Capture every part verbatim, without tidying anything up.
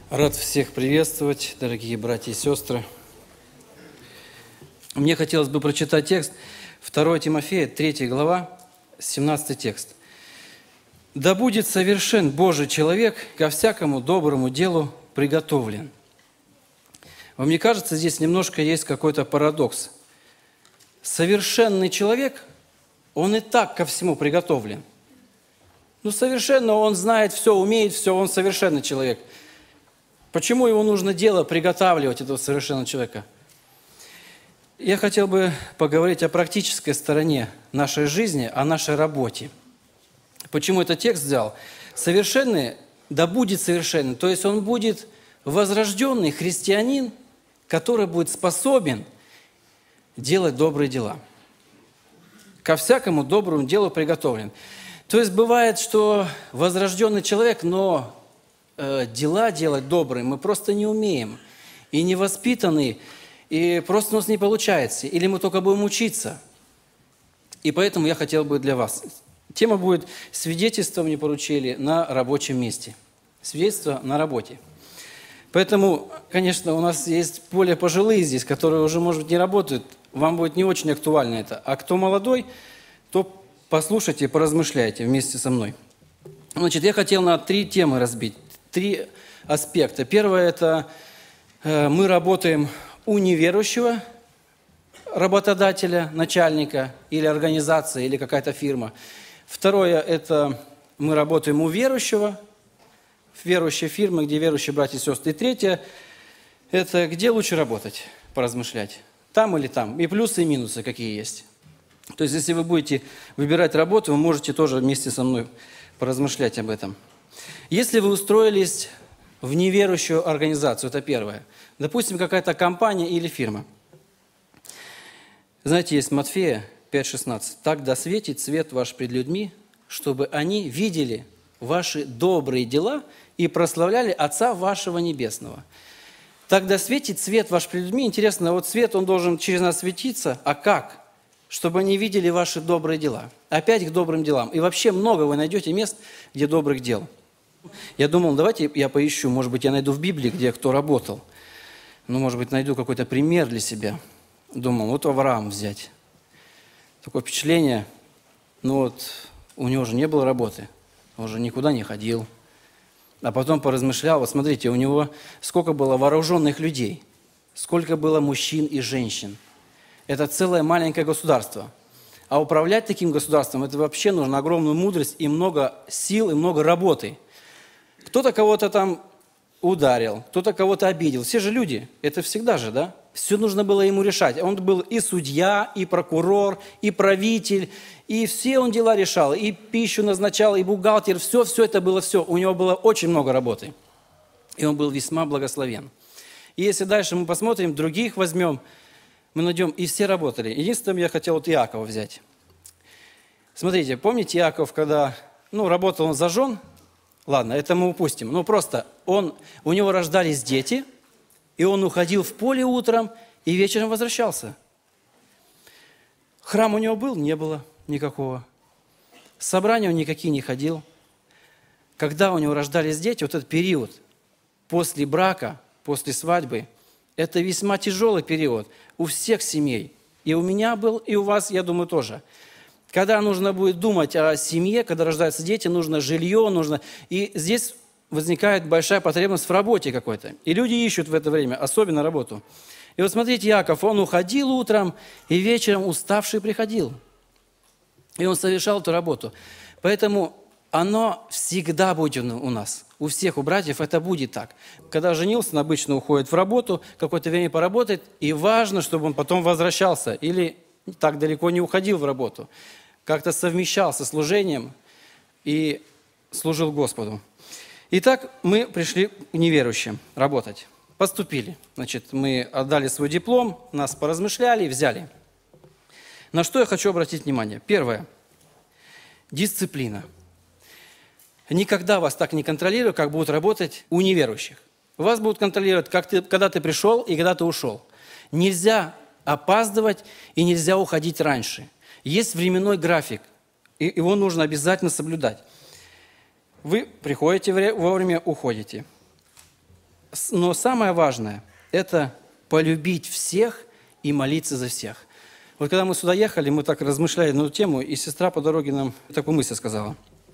Рад всех приветствовать, дорогие братья и сестры. Мне хотелось бы прочитать текст второе Тимофея, третья глава, семнадцатый текст. «Да будет совершен Божий человек, ко всякому доброму делу приготовлен». Вам не кажется, здесь немножко есть какой-то парадокс? Совершенный человек, он и так ко всему приготовлен. Ну, совершенно он знает все, умеет все, он совершенный человек. Почему его нужно дело приготавливать, этого совершенного человека? Я хотел бы поговорить о практической стороне нашей жизни, о нашей работе. Почему этот текст взял? Совершенный, да будет совершенный, то есть он будет возрожденный христианин, который будет способен делать добрые дела. Ко всякому доброму делу приготовлен. То есть бывает, что возрожденный человек, но э, дела делать добрые мы просто не умеем. И не воспитаны, и просто у нас не получается. Или мы только будем учиться. И поэтому я хотел бы для вас. Тема будет «Свидетельство мне поручили на рабочем месте». Свидетельство на работе. Поэтому, конечно, у нас есть более пожилые здесь, которые уже, может быть, не работают. Вам будет не очень актуально это. А кто молодой, то послушайте, поразмышляйте вместе со мной. Значит, я хотел на три темы разбить, три аспекта. Первое – это э, мы работаем у неверующего работодателя, начальника или организации, или какая-то фирма. Второе – это мы работаем у верующего, в верующей фирме, где верующие братья и сестры. И третье – это где лучше работать, поразмышлять, там или там, и плюсы, и минусы какие есть. То есть, если вы будете выбирать работу, вы можете тоже вместе со мной поразмышлять об этом. Если вы устроились в неверующую организацию, это первое. Допустим, какая-то компания или фирма. Знаете, есть Матфея пять шестнадцать. «Так да светит свет ваш пред людьми, чтобы они видели ваши добрые дела и прославляли Отца вашего Небесного». Так да светит свет ваш пред людьми. Интересно, вот свет, он должен через нас светиться, а как? Чтобы они видели ваши добрые дела. Опять к добрым делам. И вообще много вы найдете мест, где добрых дел. Я думал, давайте я поищу, может быть, я найду в Библии, где кто работал. Ну, может быть, найду какой-то пример для себя. Думал, вот Авраам взять. Такое впечатление, ну вот, у него же не было работы. Он же никуда не ходил. А потом поразмышлял, вот смотрите, у него сколько было вооруженных людей, сколько было мужчин и женщин. Это целое маленькое государство. А управлять таким государством, это вообще нужно огромную мудрость и много сил, и много работы. Кто-то кого-то там ударил, кто-то кого-то обидел. Все же люди, это всегда же, да? Все нужно было ему решать. Он был и судья, и прокурор, и правитель, и все он дела решал, и пищу назначал, и бухгалтер, все, все это было все. У него было очень много работы. И он был весьма благословен. И если дальше мы посмотрим, других возьмем, мы найдем, и все работали. Единственное, я хотел вот Иакова взять. Смотрите, помните Иаков, когда ну, работал он за жен? Ладно, это мы упустим. Ну, просто он, у него рождались дети, и он уходил в поле утром и вечером возвращался. Храм у него был? Не было никакого. Собрания он никакие не ходил. Когда у него рождались дети, вот этот период после брака, после свадьбы, это весьма тяжелый период у всех семей. И у меня был, и у вас, я думаю, тоже. Когда нужно будет думать о семье, когда рождаются дети, нужно жилье, нужно... И здесь возникает большая потребность в работе какой-то. И люди ищут в это время, особенно работу. И вот смотрите, Иаков, он уходил утром, и вечером уставший приходил. И он совершал эту работу. Поэтому оно всегда будет у нас. У всех, у братьев это будет так. Когда женился, он обычно уходит в работу, какое-то время поработает, и важно, чтобы он потом возвращался или так далеко не уходил в работу. Как-то совмещался с служением и служил Господу. Итак, мы пришли к неверующим работать. Поступили. Значит, мы отдали свой диплом, нас поразмышляли и взяли. На что я хочу обратить внимание? Первое. Дисциплина. Никогда вас так не контролируют, как будут работать у неверующих. Вас будут контролировать, как ты, когда ты пришел и когда ты ушел. Нельзя опаздывать и нельзя уходить раньше. Есть временной график, и его нужно обязательно соблюдать. Вы приходите вовремя, уходите. Но самое важное – это полюбить всех и молиться за всех. Вот когда мы сюда ехали, мы так размышляли на эту тему, и сестра по дороге нам такую мысль сказала.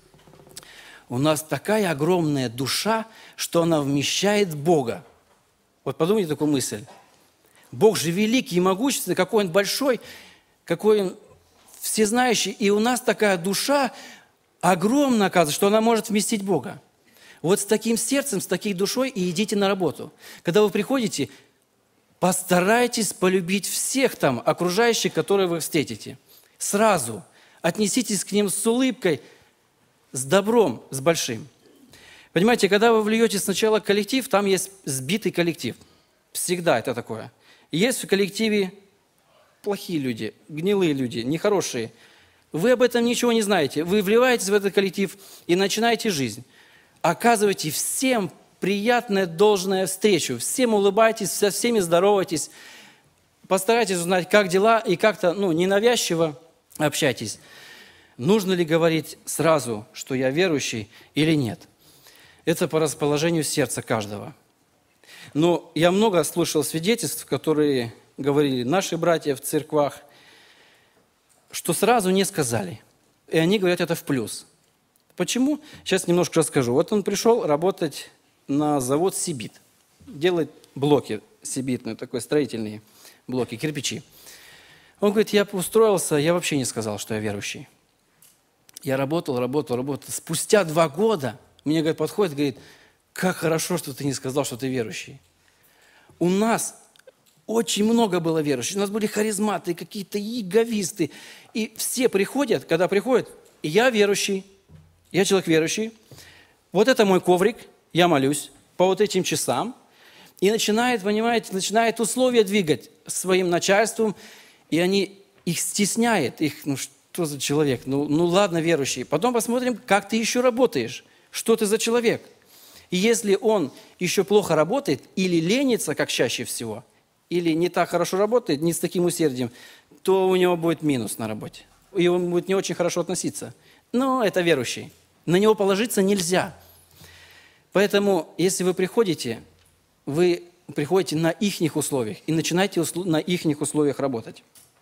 У нас такая огромная душа, что она вмещает Бога. Вот подумайте такую мысль. Бог же великий и могущественный, какой Он большой, какой Он всезнающий. И у нас такая душа огромная, оказывается, что она может вместить Бога. Вот с таким сердцем, с такой душой и идите на работу. Когда вы приходите, постарайтесь полюбить всех там окружающих, которые вы встретите. Сразу отнеситесь к ним с улыбкой, с добром, с большим. Понимаете, когда вы влиете сначала в коллектив, там есть сбитый коллектив. Всегда это такое. Есть в коллективе плохие люди, гнилые люди, нехорошие. Вы об этом ничего не знаете. Вы вливаетесь в этот коллектив и начинаете жизнь. Оказывайте всем приятную должную встречу. Всем улыбайтесь, со всеми здоровайтесь. Постарайтесь узнать, как дела, и как-то ну, ненавязчиво общайтесь. Нужно ли говорить сразу, что я верующий или нет? Это по расположению сердца каждого. Но я много слышал свидетельств, которые говорили наши братья в церквах, что сразу не сказали. И они говорят это в плюс. Почему? Сейчас немножко расскажу. Вот он пришел работать на завод «Сибит». Делает блоки сибитные, такой строительные блоки, кирпичи. Он говорит, я устроился, я вообще не сказал, что я верующий. Я работал, работал, работал. Спустя два года мне говорит, подходит и говорит, как хорошо, что ты не сказал, что ты верующий. У нас очень много было верующих. У нас были харизматы, какие-то иеговисты. И все приходят, когда приходят, я верующий, я человек верующий. Вот это мой коврик, я молюсь по вот этим часам. И начинает, понимаете, начинает условия двигать своим начальством. И они их стесняют. Их, ну что за человек? Ну, ну ладно, верующий. Потом посмотрим, как ты еще работаешь. Что ты за человек? И если он еще плохо работает или ленится, как чаще всего, или не так хорошо работает, не с таким усердием, то у него будет минус на работе. И он будет не очень хорошо относиться. Но это верующий. На него положиться нельзя. Поэтому, если вы приходите, вы приходите на ихних условиях и начинаете услов... на ихних условиях работать.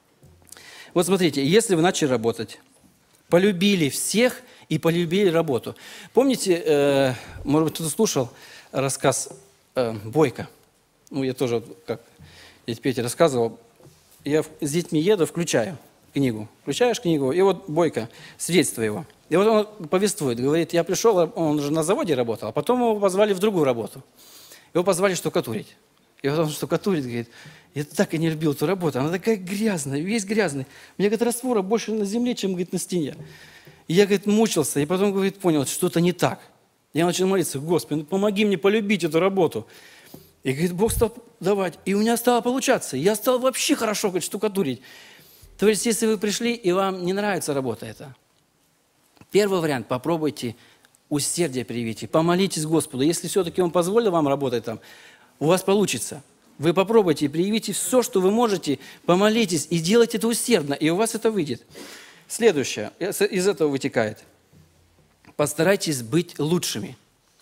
Вот смотрите, если вы начали работать, полюбили всех и полюбили работу. Помните, э, может быть, кто-то слушал рассказ э, Бойко? Ну, я тоже, как дядя Петя рассказывал, я с детьми еду, включаю книгу. Включаешь книгу, и вот Бойко, свидетельство его. И вот он повествует, говорит, я пришел, он уже на заводе работал, а потом его позвали в другую работу. Его позвали штукатурить. И вот он штукатурит, говорит, я так и не любил эту работу, она такая грязная, весь грязный. У меня, говорит, раствора больше на земле, чем, говорит, на стене. И я, говорит, мучился, и потом, говорит, понял, что-то не так. Я начал молиться, Господи, ну помоги мне полюбить эту работу. И, говорит, Бог стал давать, и у меня стало получаться. Я стал вообще хорошо, говорит, штукатурить. То есть, если вы пришли, и вам не нравится работа эта, первый вариант, попробуйте усердие привейте, помолитесь Господу. Если все-таки Он позволил вам работать там, у вас получится. Вы попробуйте, проявите все, что вы можете, помолитесь и делайте это усердно, и у вас это выйдет. Следующее, из этого вытекает. Постарайтесь быть лучшими.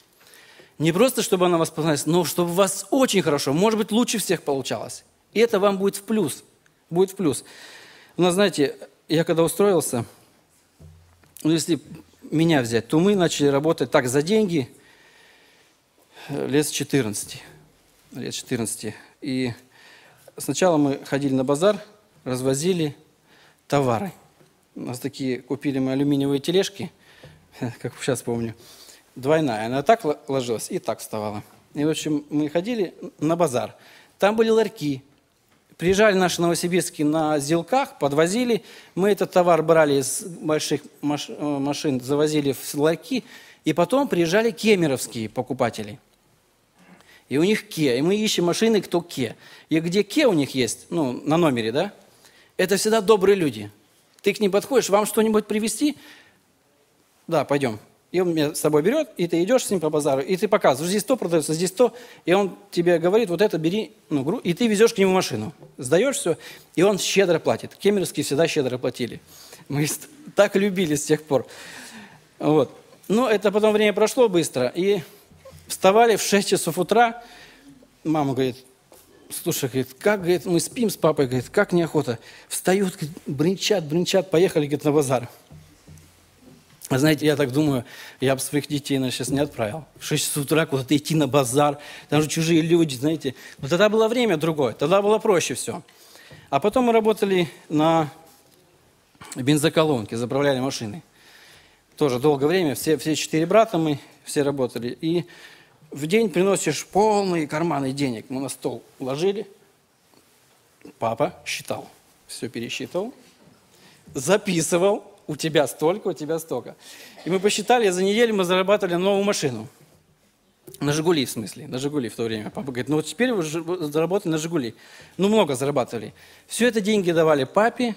Не просто, чтобы она вас понравилась, но чтобы у вас очень хорошо, может быть, лучше всех получалось. И это вам будет в плюс. Будет в плюс. У нас, знаете, я когда устроился, ну, если меня взять, то мы начали работать так за деньги лет с четырнадцати. Лет четырнадцати. И сначала мы ходили на базар, развозили товары. У нас такие, купили мы алюминиевые тележки, как сейчас помню, двойная. Она так ложилась и так вставала. И, в общем, мы ходили на базар. Там были ларьки. Приезжали наши новосибирские на зилках, подвозили. Мы этот товар брали из больших машин, завозили в ларьки. И потом приезжали кемеровские покупатели. И у них Ке. И мы ищем машины, кто Ке. И где Ке у них есть, ну, на номере, да, это всегда добрые люди. Ты к ним подходишь, вам что-нибудь привезти? Да, пойдем. И он меня с собой берет, и ты идешь с ним по базару, и ты показываешь, здесь то продается, здесь то, и он тебе говорит, вот это бери, ну, и ты везешь к нему машину. Сдаешь все, и он щедро платит. Кемеровские всегда щедро платили. Мы так любили с тех пор. Вот. Но это потом время прошло быстро, и вставали в шесть часов утра, мама говорит, слушай, говорит, как, говорит, мы спим с папой, говорит, как неохота. Встают, говорит, бренчат, бренчат, поехали, говорит, на базар. А знаете, я так думаю, я бы своих детей на сейчас не отправил. В шесть часов утра куда-то идти на базар, там же чужие люди, знаете. Но тогда было время другое, тогда было проще все. А потом мы работали на бензоколонке, заправляли машины. Тоже долгое время, все, все четыре брата мы, все работали. И в день приносишь полные карманы денег. Мы на стол ложили, папа считал, все пересчитывал, записывал. У тебя столько, у тебя столько. И мы посчитали, за неделю мы зарабатывали новую машину. На «Жигули», в смысле, на «Жигули» в то время. Папа говорит, ну вот теперь вы заработали на «Жигули». Ну, много зарабатывали. Все это деньги давали папе.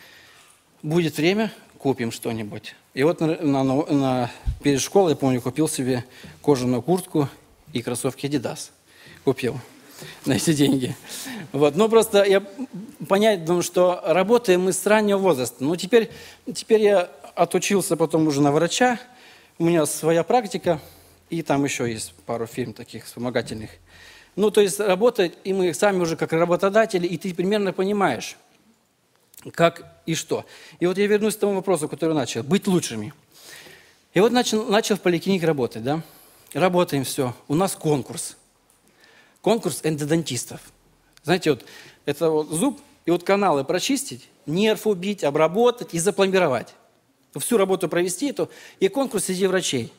Будет время, купим что-нибудь. И вот на, на, на, перед школой, я помню, купил себе кожаную куртку и кроссовки Adidas. Купил на эти деньги. Вот. Но просто я понять, думаю, что работаем мы с раннего возраста. Ну, теперь, теперь я отучился потом уже на врача. У меня своя практика, и там еще есть пару фирм таких вспомогательных. Ну, то есть работать, и мы сами уже как работодатели, и ты примерно понимаешь, как и что. И вот я вернусь к тому вопросу, который начал. Быть лучшими. И вот начал, начал в поликлинике работать, да? Работаем, все. У нас конкурс. Конкурс эндодонтистов. Знаете, вот это вот зуб, и вот каналы прочистить, нерв убить, обработать и запломбировать. Всю работу провести, то и конкурс среди врачей.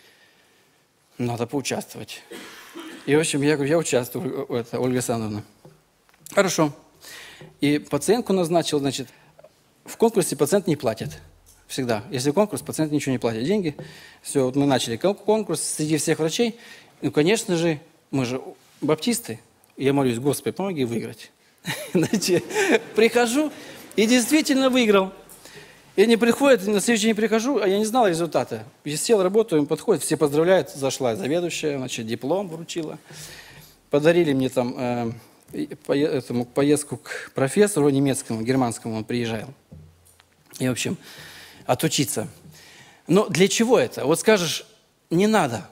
Надо поучаствовать. И, в общем, я говорю, я участвую, это, Ольга Александровна. Хорошо. И пациентку назначил, значит, в конкурсе пациент не платит. Всегда. Если конкурс, пациент ничего не платит. Деньги. Все, вот мы начали конкурс среди всех врачей. Ну, конечно же, мы же баптисты. Я молюсь, Господи, помоги выиграть. Знаете, прихожу и действительно выиграл. И они приходят, на следующий день прихожу, а я не знал результата. Я сел, работаю, им подходят, все поздравляют. Зашла заведующая, значит, диплом вручила. Подарили мне там э, по, этому, поездку к профессору немецкому, германскому, он приезжал. И, в общем, отучиться. Но для чего это? Вот скажешь, не надо.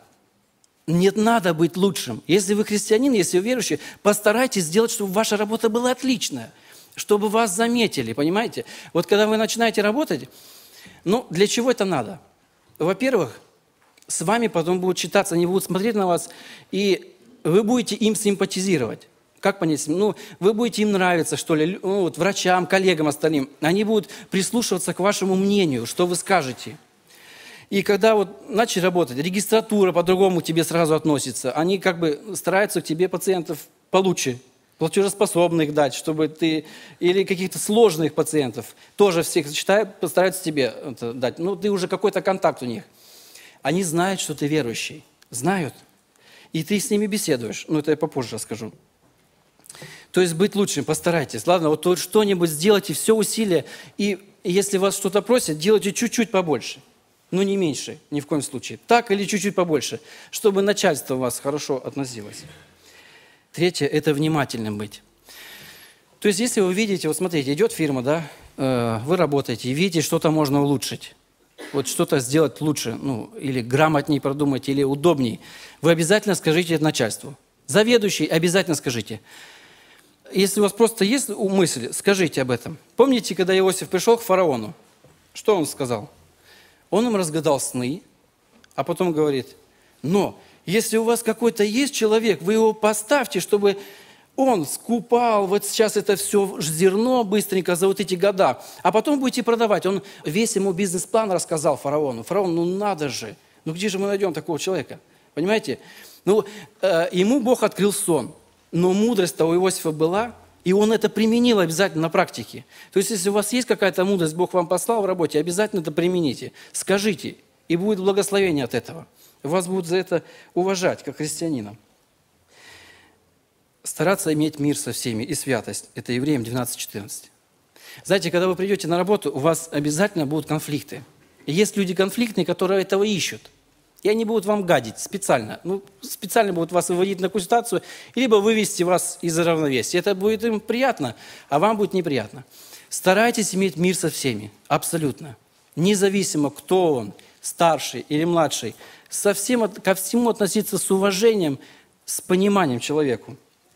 Не надо быть лучшим. Если вы христианин, если вы верующий, постарайтесь сделать, чтобы ваша работа была отличная, чтобы вас заметили, понимаете? Вот когда вы начинаете работать, ну, для чего это надо? Во-первых, с вами потом будут читаться, они будут смотреть на вас, и вы будете им симпатизировать. Как понять? Ну, вы будете им нравиться, что ли, ну, вот, врачам, коллегам остальным. Они будут прислушиваться к вашему мнению, что вы скажете. И когда вот начали работать, регистратура по-другому к тебе сразу относится. Они как бы стараются к тебе пациентов получше, платежеспособных дать, чтобы ты... Или каких-то сложных пациентов тоже всех считают, постараются тебе это дать. Ну, ты уже какой-то контакт у них. Они знают, что ты верующий. Знают. И ты с ними беседуешь. Ну, это я попозже расскажу. То есть быть лучшим, постарайтесь. Ладно, вот что-нибудь сделайте, все усилия. И если вас что-то просят, делайте чуть-чуть побольше. Ну, не меньше, ни в коем случае. Так или чуть-чуть побольше, чтобы начальство у вас хорошо относилось. Третье – это внимательным быть. То есть, если вы видите, вот смотрите, идет фирма, да, э, вы работаете, и видите, что-то можно улучшить. Вот что-то сделать лучше, ну, или грамотнее продумать, или удобнее. Вы обязательно скажите это начальству. Заведующий обязательно скажите. Если у вас просто есть мысль, скажите об этом. Помните, когда Иосиф пришел к фараону? Что он сказал? Он им разгадал сны, а потом говорит, но если у вас какой-то есть человек, вы его поставьте, чтобы он скупал вот сейчас это все зерно быстренько за вот эти года, а потом будете продавать. Он весь ему бизнес-план рассказал фараону. Фараон, ну надо же, ну где же мы найдем такого человека? Понимаете? Ну, э, ему Бог открыл сон, но мудрость-то у Иосифа была, и он это применил обязательно на практике. То есть, если у вас есть какая-то мудрость, Бог вам послал в работе, обязательно это примените. Скажите, и будет благословение от этого. Вас будут за это уважать, как христианина. Стараться иметь мир со всеми и святость. Это Евреям двенадцать четырнадцать. Знаете, когда вы придете на работу, у вас обязательно будут конфликты. И есть люди конфликтные, которые этого ищут. И они будут вам гадить специально. Ну, специально будут вас выводить на какую ситуацию, либо вывести вас из равновесия. Это будет им приятно, а вам будет неприятно. Старайтесь иметь мир со всеми. Абсолютно. Независимо, кто он, старший или младший. Совсем ко всему относиться с уважением, с пониманием человеку.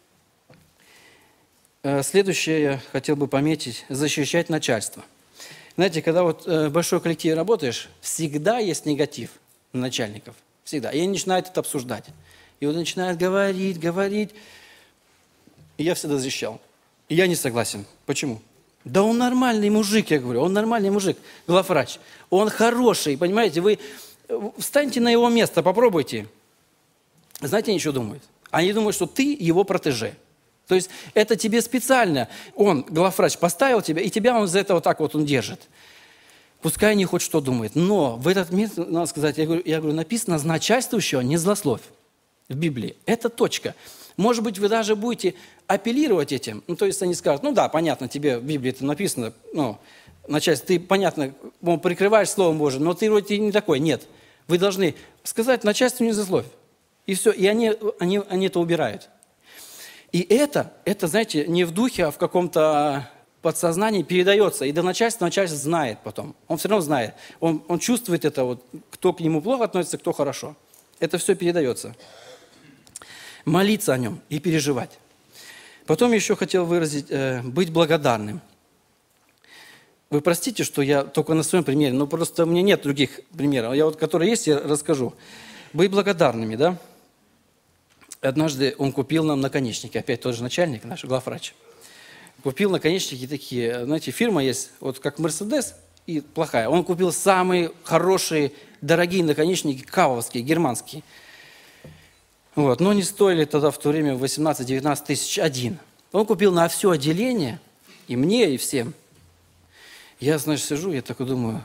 Следующее я хотел бы пометить – защищать начальство. Знаете, когда вот в большой коллективе работаешь, всегда есть негатив на начальников. Всегда. И они начинают это обсуждать. И вот начинают говорить, говорить. И я всегда защищал. И я не согласен. Почему? Да он нормальный мужик, я говорю. Он нормальный мужик, главврач. Он хороший, понимаете? Вы встаньте на его место, попробуйте. Знаете, они что думают? Они думают, что ты его протеже. То есть это тебе специально, он, главврач, поставил тебя, и тебя он за это вот так вот он держит. Пускай они хоть что думают. Но в этот момент, надо сказать, я говорю, я говорю написано, начальствующего не злословь в Библии. Это точка. Может быть, вы даже будете апеллировать этим. Ну, то есть они скажут, ну да, понятно, тебе в Библии это написано, ну, начальство, ты, понятно, прикрываешь Словом Божьим, но ты вроде не такой. Нет. Вы должны сказать начальству не злословь. И все. И они, они, они это убирают. И это, это, знаете, не в духе, а в каком-то подсознании передается. И до начальства начальство знает потом. Он все равно знает. Он, он чувствует это, вот, кто к нему плохо относится, кто хорошо. Это все передается. Молиться о нем и переживать. Потом еще хотел выразить, э, быть благодарным. Вы простите, что я только на своем примере, но просто у меня нет других примеров. Я вот, которые есть, я расскажу. Быть благодарными, да? Однажды он купил нам наконечники, опять тот же начальник, наш главврач. Купил наконечники такие, знаете, фирма есть, вот как Мерседес и плохая. Он купил самые хорошие, дорогие наконечники, кавовские, германские. Вот, но они стоили тогда в то время восемнадцать-девятнадцать тысяч один. Он купил на все отделение, и мне, и всем. Я, значит, сижу, я такой думаю,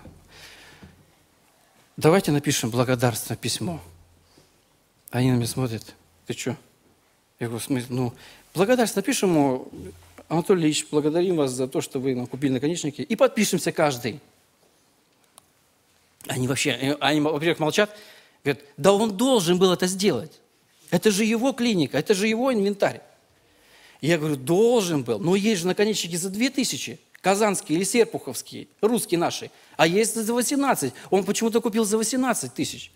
давайте напишем благодарственное письмо. Они на меня смотрят. Ты что? Я говорю, в смысле, ну, благодарность напишем ему, Анатолий Ильич, благодарим вас за то, что вы нам купили наконечники, и подпишемся каждый. Они вообще, они, во-первых, молчат, говорят, да он должен был это сделать. Это же его клиника, это же его инвентарь. Я говорю, должен был, но есть же наконечники за две тысячи, казанские или серпуховские, русские наши, а есть за восемнадцать. Он почему-то купил за восемнадцать тысяч.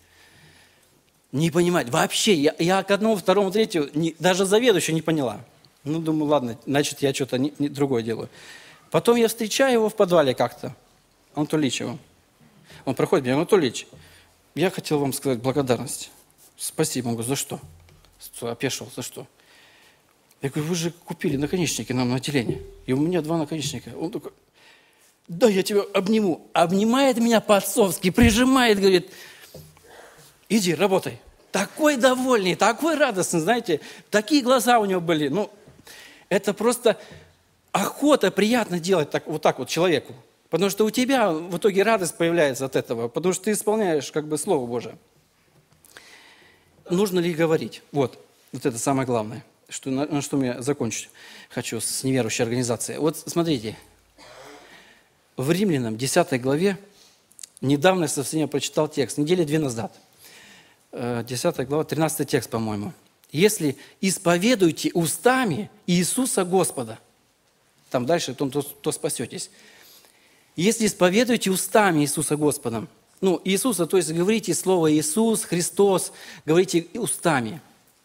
Не понимать. Вообще, я, я к одному, второму, третьему, не, даже заведующая не поняла. Ну, думаю, ладно, значит, я что-то не, не, другое делаю. Потом я встречаю его в подвале как-то, Анатолий Ильич его. Он проходит меня, Анатолий Ильич, я хотел вам сказать благодарность. Спасибо. Он говорит, за что? Опешил, за что? Я говорю, вы же купили наконечники нам на отделение. И у меня два наконечника. Он такой, да, я тебя обниму. Обнимает меня по-отцовски, прижимает, говорит, иди, работай. Такой довольный, такой радостный, знаете, такие глаза у него были. Ну, это просто охота, приятно делать так, вот так вот человеку. Потому что у тебя в итоге радость появляется от этого, потому что ты исполняешь как бы Слово Божие. Нужно ли говорить? Вот, вот это самое главное, что, на, на что я закончить хочу с неверующей организацией. Вот смотрите, в Римлянам десятой главе, недавно я совсем я прочитал текст, недели две назад, десятая глава, тринадцатый текст, по-моему. Если исповедуете устами Иисуса Господа, там дальше, то, то, то спасетесь. Если исповедуете устами Иисуса Господа, ну, Иисуса, то есть говорите слово Иисус, Христос, говорите устами.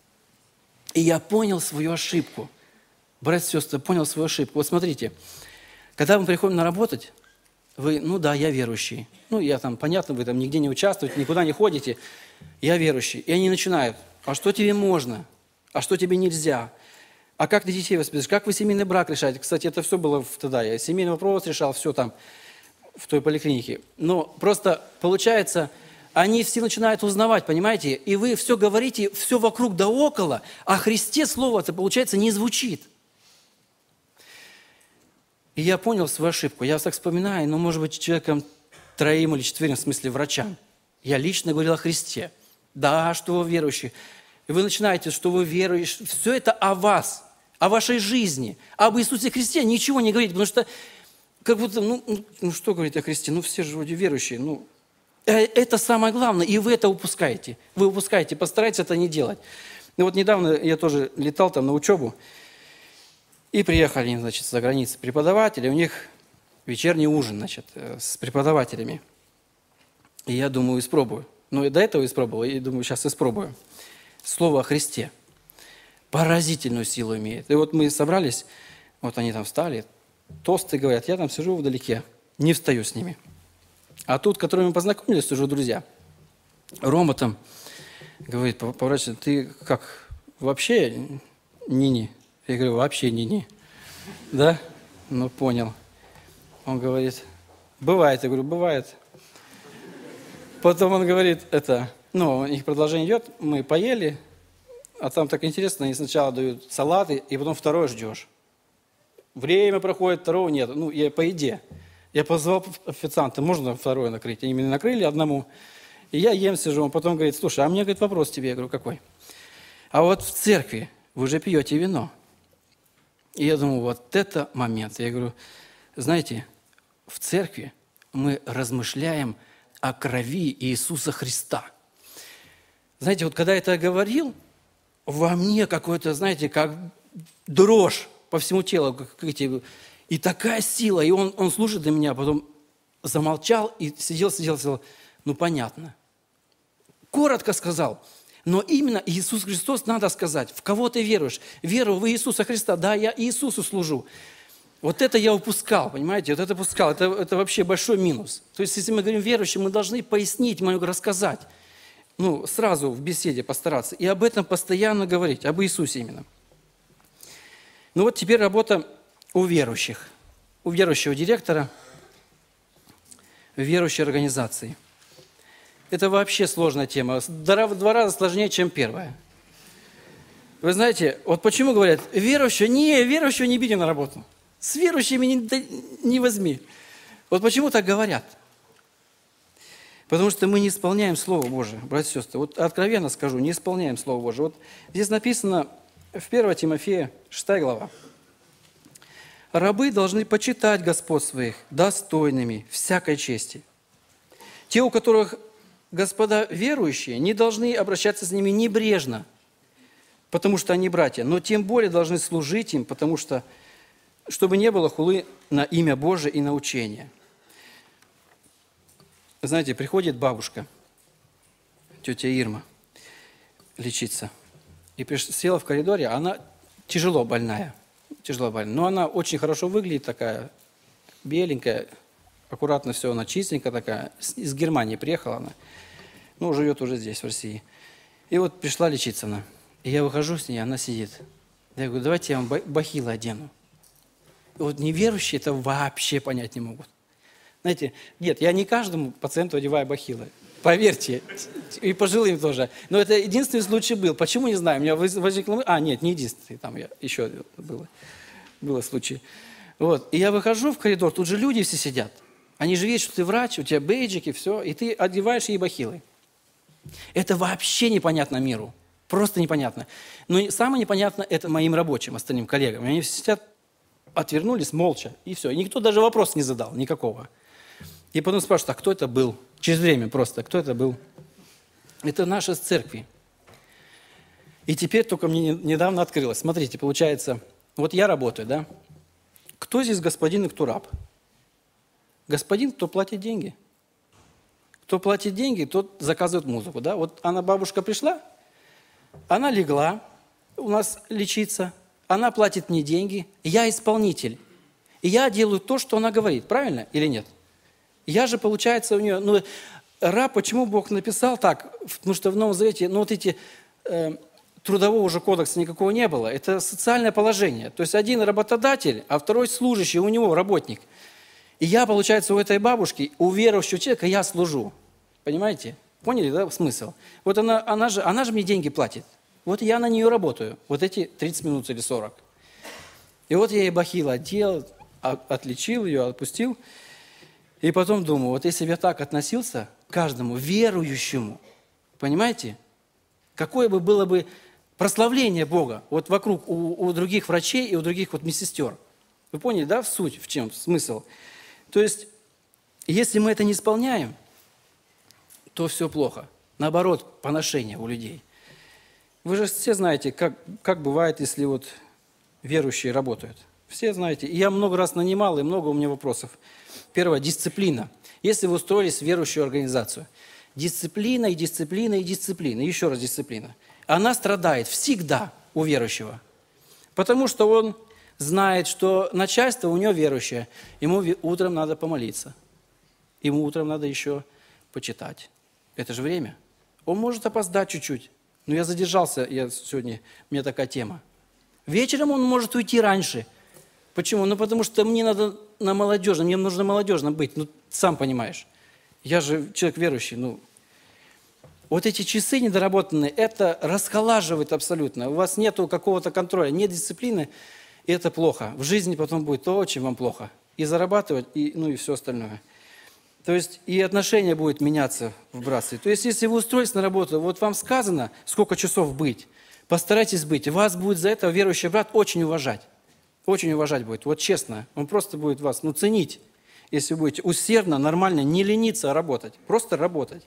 И я понял свою ошибку. Братья и сестры, понял свою ошибку. Вот смотрите, когда мы приходим на работать, вы, ну да, я верующий. Ну, я там, понятно, вы там нигде не участвуете, никуда не ходите. Я верующий. И они начинают, а что тебе можно? А что тебе нельзя? А как ты детей воспитываешь? Как вы семейный брак решаете? Кстати, это все было тогда. Я семейный вопрос решал, все там, в той поликлинике. Но просто получается, они все начинают узнавать, понимаете? И вы все говорите, все вокруг да около, а о Христе слово-то, получается, не звучит. И я понял свою ошибку. Я так вспоминаю, ну, может быть, человеком троим или четверым, в смысле врачам. Я лично говорил о Христе. Да, что вы верующие. И вы начинаете, что вы верующие. Все это о вас, о вашей жизни. Об Иисусе Христе ничего не говорите, потому что как будто, ну, ну что говорить о Христе? Ну, все же вроде верующие. Ну, это самое главное, и вы это упускаете. Вы упускаете, постарайтесь это не делать. Ну, вот недавно я тоже летал там на учебу, и приехали, значит, за границей преподаватели, у них вечерний ужин, значит, с преподавателями. И я думаю, испробую. Ну, и до этого испробовал, и думаю, сейчас испробую. Слово о Христе. поразительную силу имеет. И вот мы собрались, вот они там встали, тосты говорят, я там сижу вдалеке, не встаю с ними. А тут, которые мы познакомились, уже друзья, Рома там говорит, поворачивается, ты как, вообще ни-ни? Я говорю, вообще ни-ни. Да? Ну, понял. Он говорит, бывает. Я говорю, бывает. Потом он говорит, это, ну, их продолжение идет, мы поели, а там так интересно, они сначала дают салаты, и потом второе ждешь. Время проходит, второго нет. Ну, я по еде. Я позвал официанта, можно второе накрыть? Они меня накрыли одному. И я ем, сижу. Он потом говорит, слушай, а мне, говорит, вопрос тебе. Я говорю, какой? А вот в церкви вы же пьете вино. И я думаю, вот это момент. Я говорю, знаете, в церкви мы размышляем о крови Иисуса Христа. Знаете, вот когда я это говорил, во мне какой-то, знаете, как дрожь по всему телу, как эти, и такая сила. И он, он слушает до меня, потом замолчал и сидел, сидел, сидел. Ну, понятно. Коротко сказал. Но именно Иисус Христос надо сказать. В кого ты веруешь? Веру в Иисуса Христа. Да, я Иисусу служу. Вот это я упускал, понимаете? Вот это упускал. Это, это вообще большой минус. То есть, если мы говорим верующим, мы должны пояснить, мы рассказать. Ну, сразу в беседе постараться. И об этом постоянно говорить, об Иисусе именно. Ну вот теперь работа у верующих. У верующего директора, в верующей организации. Это вообще сложная тема. В два раза сложнее, чем первая. Вы знаете, вот почему говорят, верующего, не, верующего не бери на работу. С верующими не, не возьми. Вот почему так говорят? Потому что мы не исполняем Слово Божие, братья и сестры. Вот откровенно скажу, не исполняем Слово Божие. Вот здесь написано в первое Тимофея, шестая глава. Рабы должны почитать господ своих достойными всякой чести. Те, у которых господа верующие, не должны обращаться с ними небрежно, потому что они братья, но тем более должны служить им, потому что, чтобы не было хулы на имя Божие и на учение. Знаете, приходит бабушка, тетя Ирма, лечиться, и села в коридоре, она тяжело больная, тяжело больная, но она очень хорошо выглядит, такая беленькая, аккуратно все, она чистенькая такая, из Германии приехала она, ну, живет уже здесь, в России. И вот пришла лечиться она. И я выхожу с ней, она сидит. Я говорю, давайте я вам бахилы одену. И вот неверующие это вообще понять не могут. Знаете, нет, я не каждому пациенту одеваю бахилы. Поверьте, и пожилым тоже. Но это единственный случай был. Почему, не знаю, у меня возникло... А, нет, не единственный, там я, еще было, было случай. Вот. И я выхожу в коридор, тут же люди все сидят. Они же видят, что ты врач, у тебя бейджики, все, и ты одеваешь ей бахилы. Это вообще непонятно миру. Просто непонятно. Но самое непонятно это моим рабочим, остальным коллегам. Они все сидят, отвернулись молча, и все. И никто даже вопрос не задал, никакого. И потом спрашивают, а кто это был? Через время просто, кто это был? Это наши с церкви. И теперь только мне недавно открылось. Смотрите, получается, вот я работаю, да? Кто здесь господин и кто раб? Господин, кто платит деньги. Кто платит деньги, тот заказывает музыку, да? Вот она, бабушка, пришла, она легла у нас лечиться, она платит мне деньги, я исполнитель. И я делаю то, что она говорит, правильно или нет? Я же, получается, у нее... Ну, раб, почему Бог написал так? Потому что в Новом Завете, ну, вот эти... Э, трудового уже кодекса никакого не было. Это социальное положение. То есть один работодатель, а второй служащий, у него работник. И я, получается, у этой бабушки, у верующего человека я служу. Понимаете? Поняли, да, смысл? Вот она, она, же, она же мне деньги платит. Вот я на нее работаю. Вот эти тридцать минут или сорок. И вот я ей бахилы одел, отличил ее, отпустил. И потом думаю, вот если бы я так относился к каждому верующему, понимаете, какое бы было бы прославление Бога вот вокруг у, у других врачей и у других вот медсестер. Вы поняли, да, в суть, в чем смысл? То есть, если мы это не исполняем, то все плохо. Наоборот, поношение у людей. Вы же все знаете, как, как бывает, если вот верующие работают. Все знаете. И я много раз нанимал, и много у меня вопросов. Первое, дисциплина. Если вы устроились в верующую организацию, дисциплина и дисциплина и дисциплина. Еще раз дисциплина. Она страдает всегда. у верующего? Потому что он знает, что начальство у него верующее. Ему утром надо помолиться. Ему утром надо еще почитать. Это же время. Он может опоздать чуть-чуть. Но я задержался, я сегодня, у меня такая тема. Вечером он может уйти раньше. Почему? Ну, потому что мне надо на молодежном, мне нужно молодежно быть. Ну, сам понимаешь. Я же человек верующий. Ну, вот эти часы недоработанные, это расхолаживает абсолютно. У вас нет какого-то контроля, нет дисциплины, и это плохо. В жизни потом будет очень вам плохо. И зарабатывать, и, ну, и все остальное. То есть и отношение будет меняться в братстве. То есть если вы устроились на работу, вот вам сказано, сколько часов быть, постарайтесь быть. Вас будет за это верующий брат очень уважать. Очень уважать будет. Вот честно. Он просто будет вас, ну, ценить. Если вы будете усердно, нормально, не лениться, а работать. Просто работать.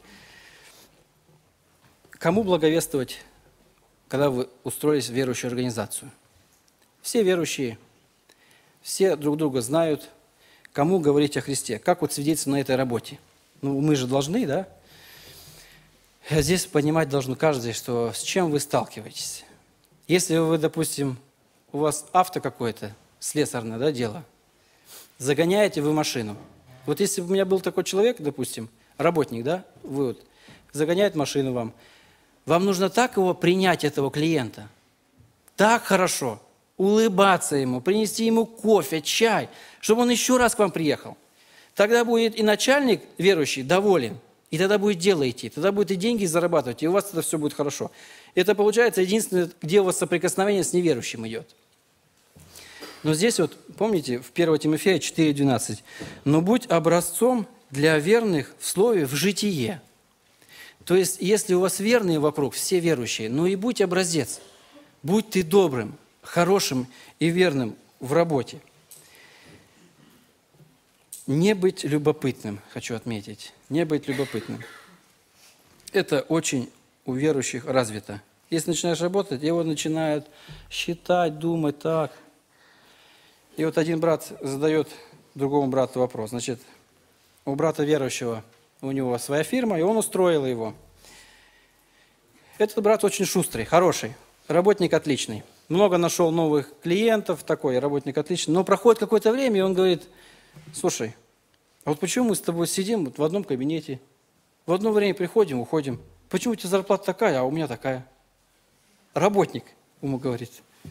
Кому благовествовать, когда вы устроились в верующую организацию? Все верующие, все друг друга знают. Кому говорить о Христе? Как вот свидетельство на этой работе? Ну, мы же должны, да? Здесь понимать должен каждый, что с чем вы сталкиваетесь. Если вы, допустим, у вас авто какое-то, слесарное, да, дело, загоняете вы машину. Вот если бы у меня был такой человек, допустим, работник, да, вы вот, загоняет машину вам, вам нужно так его принять, этого клиента, так хорошо, улыбаться ему, принести ему кофе, чай, чтобы он еще раз к вам приехал. Тогда будет и начальник верующий доволен, и тогда будет дело идти, тогда будет и деньги зарабатывать, и у вас тогда все будет хорошо. Это получается единственное, где у вас соприкосновение с неверующим идет. Но здесь вот, помните, в первое Тимофея четыре двенадцать, «Но будь образцом для верных в слове, в житие». То есть, если у вас верные вокруг, все верующие, ну и будь образец, будь ты добрым, хорошим и верным в работе. Не быть любопытным, хочу отметить, не быть любопытным. Это очень у верующих развито. Если начинаешь работать, его начинают считать, думать так. И вот один брат задает другому брату вопрос. Значит, у брата верующего, у него своя фирма, и он устроил его. Этот брат очень шустрый, хороший, работник отличный. Много нашел новых клиентов, такой работник отличный. Но проходит какое-то время, и он говорит: слушай, а вот почему мы с тобой сидим вот в одном кабинете, в одно время приходим, уходим. Почему у тебя зарплата такая, а у меня такая? Работник, ему говорит.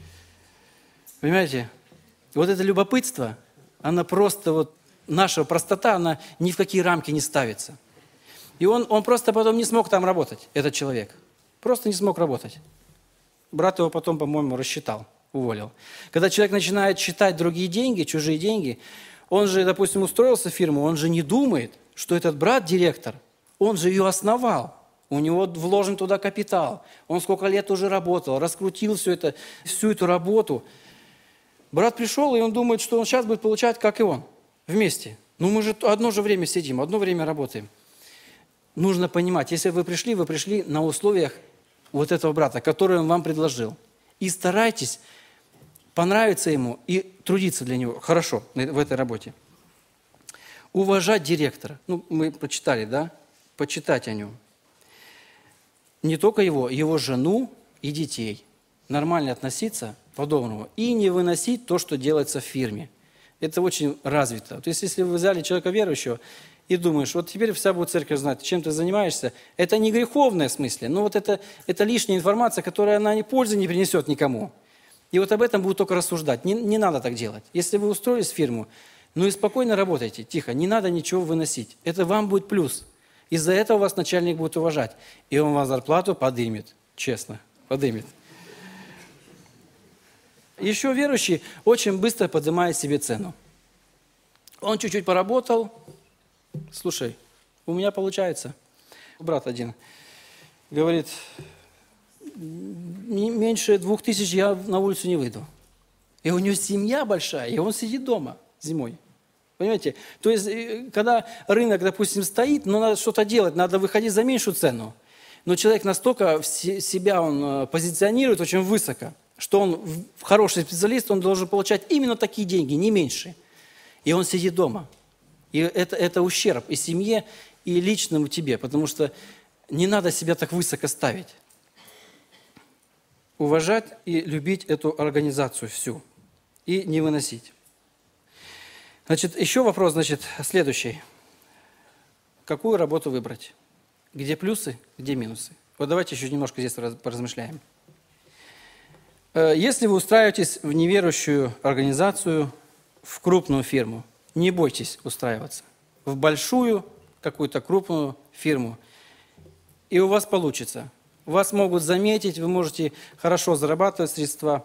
Понимаете? Вот это любопытство, она просто вот, наша простота, она ни в какие рамки не ставится. И он, он просто потом не смог там работать, этот человек. Просто не смог работать. Брат его потом, по-моему, рассчитал, уволил. Когда человек начинает считать другие деньги, чужие деньги, он же, допустим, устроился в фирму, он же не думает, что этот брат директор, он же ее основал. У него вложен туда капитал. Он сколько лет уже работал, раскрутил все это, всю эту работу. Брат пришел, и он думает, что он сейчас будет получать, как и он, вместе. Ну мы же одно же время сидим, одно время работаем. Нужно понимать, если вы пришли, вы пришли на условиях вот этого брата, который он вам предложил. И старайтесь понравиться ему и трудиться для него хорошо в этой работе. Уважать директора. Ну, мы прочитали, да? Почитать о нем. Не только его, его жену и детей. Нормально относиться по-доброму. И не выносить то, что делается в фирме. Это очень развито. То есть, если вы взяли человека верующего и думаешь, вот теперь вся будет церковь знать, чем ты занимаешься, это не греховное в смысле, но вот это, это лишняя информация, которая она ни пользы не принесет никому. И вот об этом будут только рассуждать. Не, не надо так делать. Если вы устроились в фирму, ну и спокойно работайте, тихо, не надо ничего выносить. Это вам будет плюс. Из-за этого вас начальник будет уважать. И он вам зарплату подымет. Честно, подымет. Еще верующий очень быстро поднимает себе цену. Он чуть-чуть поработал. Слушай, у меня получается. Брат один говорит, меньше двух тысяч я на улицу не выйду. И у него семья большая, и он сидит дома зимой. Понимаете? То есть, когда рынок, допустим, стоит, но надо что-то делать, надо выходить за меньшую цену. Но человек настолько себя он позиционирует очень высоко, что он хороший специалист, он должен получать именно такие деньги, не меньше. И он сидит дома. И это, это ущерб и семье, и личному тебе, потому что не надо себя так высоко ставить. уважать и любить эту организацию всю и не выносить. Значит, еще вопрос, значит, следующий. Какую работу выбрать? Где плюсы, где минусы? Вот давайте еще немножко здесь поразмышляем. Если вы устраиваетесь в неверующую организацию, в крупную фирму, не бойтесь устраиваться. В большую, какую-то крупную фирму. И у вас получится. Вас могут заметить, вы можете хорошо зарабатывать средства.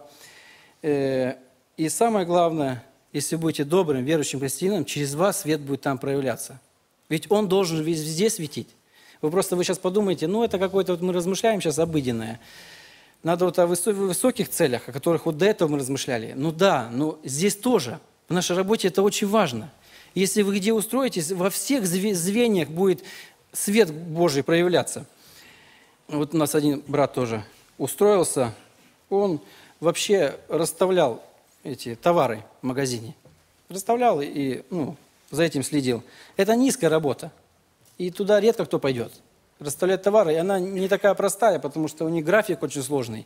И самое главное, если вы будете добрым, верующим христианином, через вас свет будет там проявляться. Ведь он должен везде светить. Вы просто вы сейчас подумаете, ну это какое-то, вот мы размышляем сейчас обыденное. Надо вот о высоких целях, о которых вот до этого мы размышляли. Ну да, но здесь тоже. В нашей работе это очень важно. Если вы где устроитесь, во всех звеньях будет свет Божий проявляться. Вот у нас один брат тоже устроился. Он вообще расставлял эти товары в магазине. Расставлял и ну, за этим следил. Это низкая работа. И туда редко кто пойдет. Расставлять товары, и она не такая простая, потому что у них график очень сложный.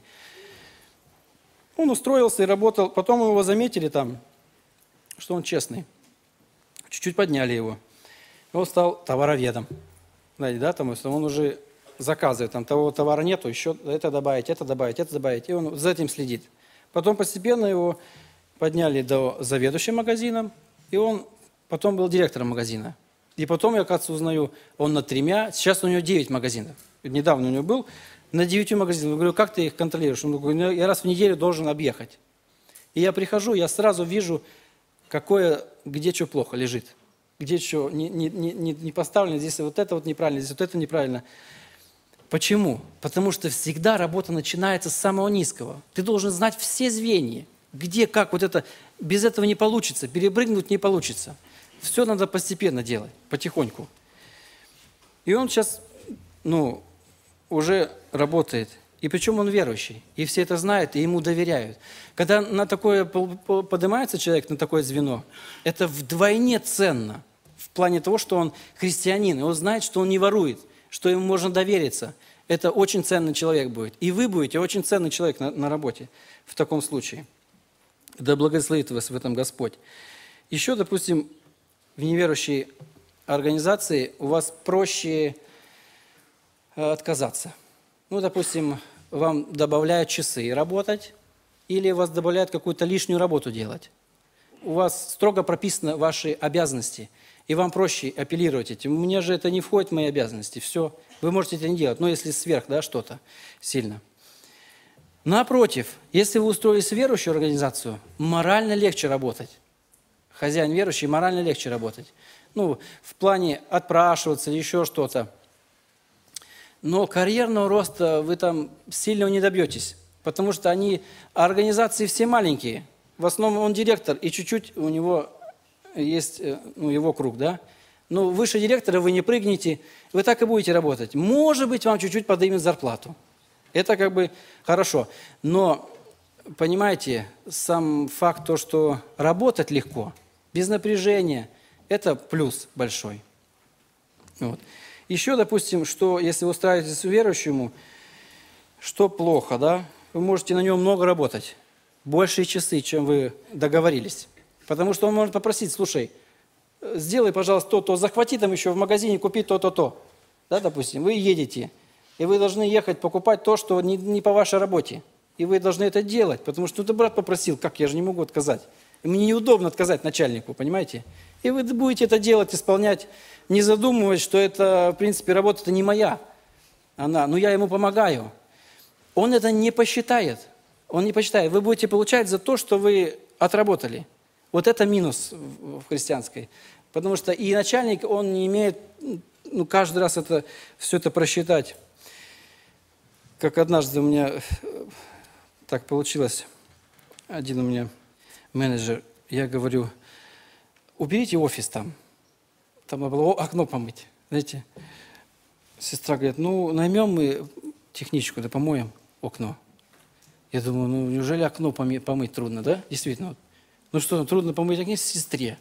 Он устроился и работал. Потом его заметили там, что он честный. Чуть-чуть подняли его. И он стал товароведом. Знаете, да, там, он уже заказывает, там того товара нету, еще это добавить, это добавить, это добавить. И он за этим следит. Потом постепенно его подняли до заведующего магазином, и он потом был директором магазина. И потом, я, оказывается, узнаю, он над тремя, сейчас у него девять магазинов. Недавно у него был, на девяти магазинах. Я говорю, как ты их контролируешь? Он говорит, я раз в неделю должен объехать. И я прихожу, я сразу вижу, какое, где что плохо лежит. Где что не, не, не, не поставлено, здесь вот это вот неправильно, здесь вот это неправильно. Почему? Потому что всегда работа начинается с самого низкого. Ты должен знать все звенья, где, как, вот это, без этого не получится, перепрыгнуть не получится. Все надо постепенно делать, потихоньку. И он сейчас, ну, уже работает. И причем он верующий. И все это знают, и ему доверяют. Когда на такое поднимается человек, на такое звено, это вдвойне ценно. В плане того, что он христианин. И он знает, что он не ворует, что ему можно довериться. Это очень ценный человек будет. И вы будете очень ценный человек на, на работе в таком случае. Да благословит вас в этом Господь. Еще, допустим, в неверующей организации у вас проще отказаться. Ну, допустим, вам добавляют часы работать, или вас добавляют какую-то лишнюю работу делать. У вас строго прописаны ваши обязанности, и вам проще апеллировать этим. У меня же это не входит в мои обязанности, все. Вы можете это не делать, но если сверх, да, что-то сильно. Напротив, если вы устроились в верующую организацию, морально легче работать. Хозяин верующий, морально легче работать. Ну, в плане отпрашиваться или еще что-то. Но карьерного роста вы там сильно не добьетесь, потому что они, организации все маленькие. В основном он директор, и чуть-чуть у него есть ну, его круг, да. Но выше директора вы не прыгнете, вы так и будете работать. Может быть, вам чуть-чуть поднимет зарплату. Это как бы хорошо. Но, понимаете, сам факт то, что работать легко, без напряжения, это плюс большой. Вот. Еще, допустим, что если вы устраиваетесь верующему, что плохо, да? Вы можете на нем много работать, большие часы, чем вы договорились. Потому что он может попросить, слушай, сделай, пожалуйста, то-то, захвати там еще в магазине, купи то-то-то. Да, допустим, вы едете, и вы должны ехать покупать то, что не, не по вашей работе. И вы должны это делать, потому что ну, ты брат попросил, как, я же не могу отказать. И мне неудобно отказать начальнику, понимаете? И вы будете это делать, исполнять, не задумываясь, что это, в принципе, работа-то не моя. Она, но я ему помогаю. Он это не посчитает. Он не посчитает. Вы будете получать за то, что вы отработали. Вот это минус в христианской. Потому что и начальник, он не имеет, ну, каждый раз это, все это просчитать. Как однажды у меня так получилось. Один у меня менеджер, я говорю, уберите офис там. Там надо было окно помыть. Знаете, сестра говорит, ну, наймем мы техничку, да помоем окно. Я думаю, ну, неужели окно помыть, помыть трудно, да? Действительно. Ну что, трудно помыть окно сестре.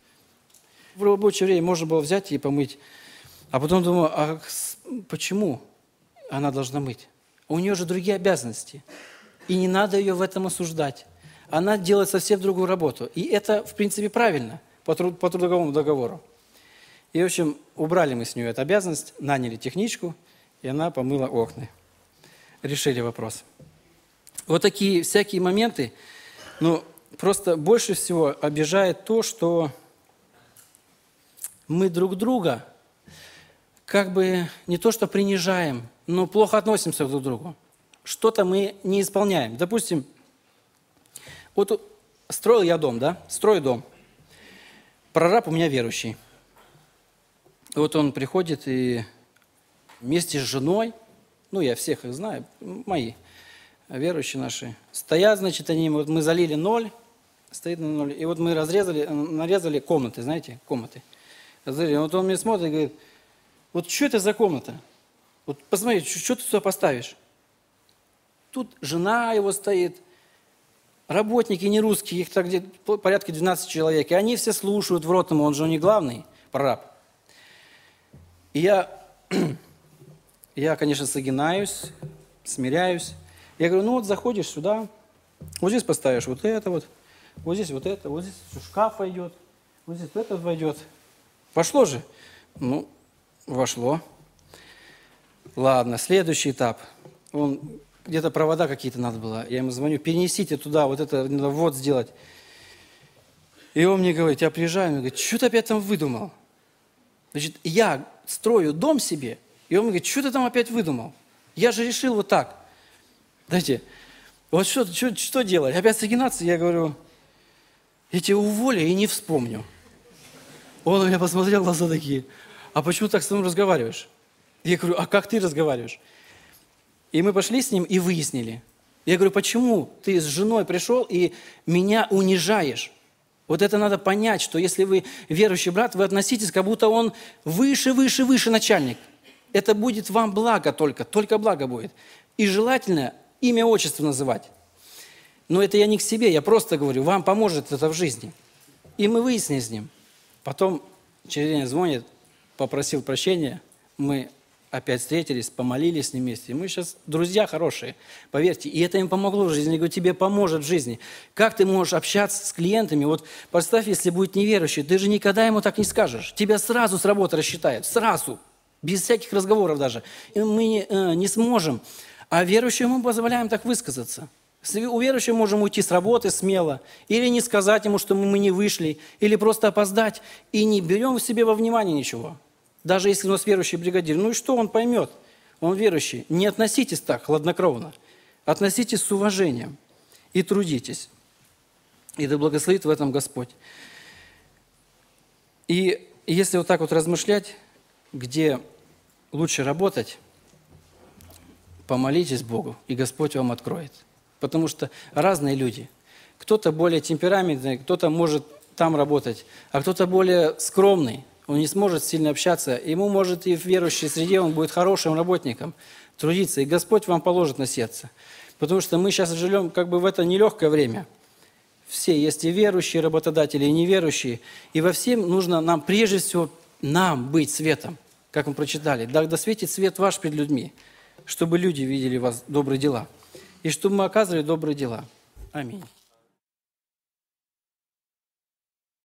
В рабочее время можно было взять и помыть. А потом думаю, а почему она должна мыть? У нее же другие обязанности. И не надо ее в этом осуждать. Она делает совсем другую работу. И это, в принципе, правильно по, труд, по трудовому договору. И, в общем, убрали мы с нее эту обязанность, наняли техничку, и она помыла окна. Решили вопрос. Вот такие всякие моменты, ну, просто больше всего обижает то, что мы друг друга как бы не то что принижаем, но плохо относимся друг к другу. Что-то мы не исполняем. Допустим, вот строил я дом, да, строю дом. Прораб у меня верующий. Вот он приходит и вместе с женой, ну, я всех их знаю, мои верующие наши, стоят, значит, они, вот мы залили ноль, стоит на ноль, и вот мы разрезали, нарезали комнаты, знаете, комнаты. Разрезали. Вот он мне смотрит и говорит, вот что это за комната? Вот посмотри, что ты сюда поставишь? Тут жена его стоит, работники не русские, их так где-то порядка двенадцать человек, и они все слушают в рот ему, он же у них главный, прораб. И я, я, конечно, согинаюсь, смиряюсь. Я говорю, ну вот заходишь сюда, вот здесь поставишь вот это вот, вот здесь вот это, вот здесь шкаф войдет, вот здесь вот это войдет. Пошло же? Ну, вошло. Ладно, следующий этап. Он, где-то провода какие-то надо было. Я ему звоню, перенесите туда, вот это надо вот сделать. И он мне говорит, я приезжаю, он говорит, что ты опять там выдумал? Значит, я строю дом себе, и он мне говорит, что ты там опять выдумал? Я же решил вот так. Знаете, вот что, что, что делать? Опять согинаться? Я говорю, я тебя уволю и не вспомню. Он на меня посмотрел, глаза такие, а почему так с тобой разговариваешь? Я говорю, а как ты разговариваешь? И мы пошли с ним и выяснили. Я говорю, почему ты с женой пришел и меня унижаешь? Вот это надо понять, что если вы верующий брат, вы относитесь, как будто он выше, выше, выше начальник. Это будет вам благо только, только благо будет. И желательно имя, отчество называть. Но это я не к себе, я просто говорю, вам поможет это в жизни. И мы выяснили с ним. Потом через день звонит, попросил прощения, мы опять встретились, помолились с ним вместе. Мы сейчас друзья хорошие, поверьте. И это им помогло в жизни. Я говорю, тебе поможет в жизни. Как ты можешь общаться с клиентами? Вот представь, если будет неверующий, ты же никогда ему так не скажешь. Тебя сразу с работы рассчитают, сразу, без всяких разговоров даже. И мы не, э, не сможем. А верующему мы позволяем так высказаться. У верующего можем уйти с работы смело, или не сказать ему, что мы не вышли, или просто опоздать, и не берем в себе во внимание ничего. Даже если у нас верующий бригадир, ну и что он поймет? Он верующий. Не относитесь так хладнокровно. Относитесь с уважением и трудитесь. И да благословит в этом Господь. И если вот так вот размышлять, где лучше работать, помолитесь Богу, и Господь вам откроет. Потому что разные люди. Кто-то более темпераментный, кто-то может там работать, а кто-то более скромный. Он не сможет сильно общаться. Ему, может, и в верующей среде он будет хорошим работником трудиться. И Господь вам положит на сердце. Потому что мы сейчас живем как бы в это нелегкое время. Все, есть и верующие работодатели, и неверующие. И во всем нужно нам, прежде всего, нам быть светом. Как мы прочитали. Да, да светит свет ваш пред людьми, чтобы люди видели вас добрые дела. И чтобы мы оказывали добрые дела. Аминь.